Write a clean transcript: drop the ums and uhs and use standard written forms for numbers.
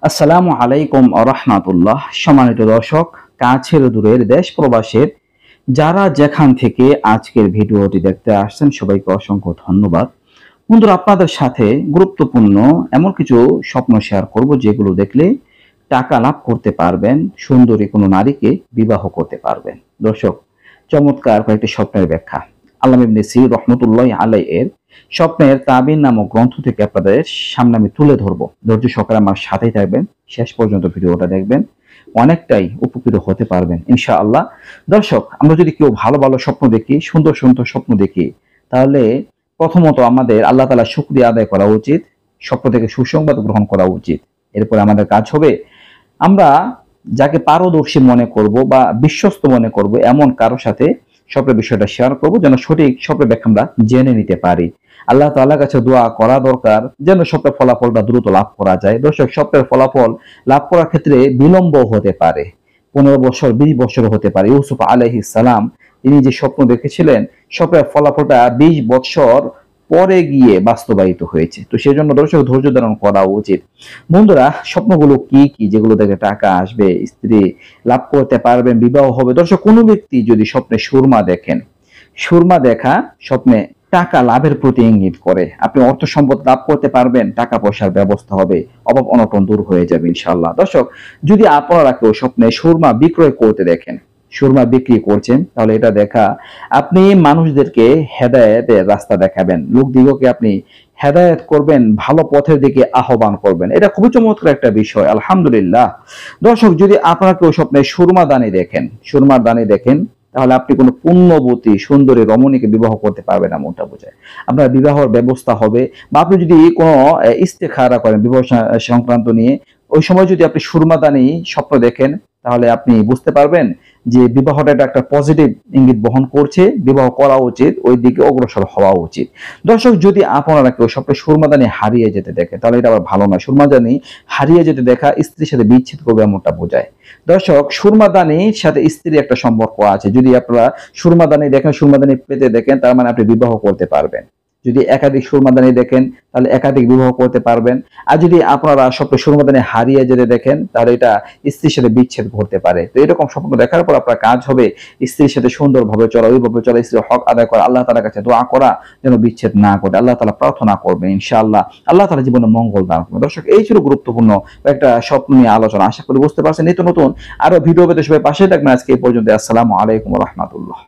আসসালামু আলাইকুম রাহমাতুল্লাহ। সম্মানিত দর্শক, কাছের দূরের দেশ প্রবাসের যারা যেখান থেকে আজকের ভিডিওটি দেখতে আসছেন সবাইকে অসংখ্য ধন্যবাদ। বন্ধুরা, আপনাদের সাথে গুরুত্বপূর্ণ এমন কিছু স্বপ্ন শেয়ার করব যেগুলো দেখলে টাকা লাভ করতে পারবেন, সুন্দরী কোনো নারীকে বিবাহ করতে পারবেন। দর্শক, চমৎকার কয়েকটি স্বপ্নের ব্যাখ্যা আল্লামা ইবনে সিরিন রাহমাতুল্লাহি আলাইহি এর স্বপ্নের তাবির নামক গ্রন্থ থেকে আপনাদের সামনে আমি তুলে ধরবো। ধৈর্য সহকারে আমার সাথেই থাকবেন, শেষ পর্যন্ত ভিডিওটা দেখবেন, অনেকটাই উপকৃত হতে পারবেন ইনশাআল্লাহ। দর্শক, আমরা যদি কেউ ভালো ভালো স্বপ্ন দেখি, সুন্দর সুন্দর স্বপ্ন দেখি, তাহলে প্রথমত আমাদের আল্লাহ তাআলা শুকরিয়া আদায় করা উচিত, স্বপ্ন থেকে সুসংবাদ গ্রহণ করা উচিত। এরপরে আমাদের কাজ হবে আমরা যাকে পারদর্শী মনে করব বা বিশ্বস্ত মনে করব এমন কারোর সাথে স্বপ্নের বিষয়টা শেয়ার করব, যেন সঠিক স্বপ্নের ব্যাখ্যা আমরা জেনে নিতে পারি। আল্লাহ তাআলার কাছে দোয়া করা দরকার যেন স্বপ্নের ফলাফলটা দ্রুত লাভ করা যায়। দর্শক, স্বপ্নের ফলাফল লাভ করার ক্ষেত্রে বিলম্ব হতে পারে, 15 বছর 20 বছর হতে পারে। ইউসুফ আলাইহিস সালাম তিনি যে স্বপ্ন দেখেছিলেন, স্বপ্নের ফলাফলটা 20 বছর পরে গিয়ে বাস্তবায়িত হয়েছে। তো সেই জন্য দর্শক ধৈর্য ধারণ করা উচিত। বন্ধুরা, স্বপ্নগুলো কি কি যেগুলো থেকে টাকা আসবে, স্ত্রী লাভ করতে পারবেন, বিবাহ হবে? দর্শক, কোনো ব্যক্তি যদি স্বপ্নে সুরমা দেখেন, সুরমা দেখা স্বপ্নে টাকা লাভের প্রতি ইঙ্গিত করে। আপনি অর্থ সম্পদ লাভ করতে পারবেন, টাকা পয়সার ব্যবস্থা হবে, অভাব অনটন দূর হয়ে যাবে ইনশাআল্লাহ। দর্শক, যদি আপনারা কেউ স্বপ্নে সুরমা বিক্রয় করতে দেখেন, সুরমা বিক্রি করছেন, তাহলে এটা দেখা আপনি মানুষদেরকে হেদায়েতের রাস্তা দেখাবেন, লোকদিগকে আপনি হেদায়েত করবেন, ভালো পথের দিকে আহ্বান করবেন। এটা খুবই চমৎকার একটা বিষয়, আলহামদুলিল্লাহ। দর্শক, যদি আপনারা কেউ স্বপ্নে সুরমা দানি দেখেন, সুরমার দানি দেখেন, তাহলে আপনি কোনো পুণ্যবতী সুন্দরী রমণীকে বিবাহ করতে পারবেন না, মনটা বোঝায়। আপনার বিবাহের ব্যবস্থা হবে। বা আপনি যদি কোনো ইস্তেখারা করেন বিবাহ সংক্রান্ত নিয়ে, ওই সময় যদি আপনি সুরমাদানি স্বপ্ন দেখেন, তাহলে আপনি বুঝতে পারবেন যে বিবাহটা একটা পজিটিভ ইঙ্গিত বহন করছে, বিবাহ করা উচিত, ওই দিকে অগ্রসর হওয়া উচিত। দর্শক, যদি আপনারা কেউ স্বপ্নে সুরমাদানি হারিয়ে যেতে দেখে, তাহলে এটা আবার ভালো নয়। সুরমাদানি হারিয়ে যেতে দেখা স্ত্রীর সাথে বিচ্ছেদ করবে এমনটা বোঝায়। দর্শক, সুরমাদানির সাথে স্ত্রীর একটা সম্পর্ক আছে। যদি আপনারা সুরমাদানি দেখেন, সুরমাদানি পেতে দেখেন, তার মানে আপনি বিবাহ করতে পারবেন। যদি একাধিক সুরমাদানি দেখেন, তাহলে একাধিক বিবাহ করতে পারবেন। আর যদি আপনারা স্বপ্ন সুরমাদানি হারিয়ে যেতে দেখেন, তাহলে এটা স্ত্রীর সাথে বিচ্ছেদ ঘটতে পারে। তো এরকম স্বপ্ন দেখার পর আপনার কাজ হবে স্ত্রীর সাথে সুন্দরভাবে চলা, ওইভাবে চলা, স্ত্রীর হক আদায় করা, আল্লাহ তাআলার কাছে দোয়া করা যেন বিচ্ছেদ না ঘটে। আল্লাহ তাআলা প্রার্থনা করবেন ইনশাআল্লাহ, আল্লাহ তাআলা জীবনে মঙ্গল দান করবেন। দর্শক, এই ছিল গুরুত্বপূর্ণ একটা স্বপ্ন নিয়ে আলোচনা। আশা করি বুঝতে পারছেন। নিত্য নতুন আরো ভিডিও পেতে সবাই পাশে থাকবেন। আজকে এই পর্যন্ত। আসসালামু আলাইকুম ওয়া রাহমাতুল্লাহ।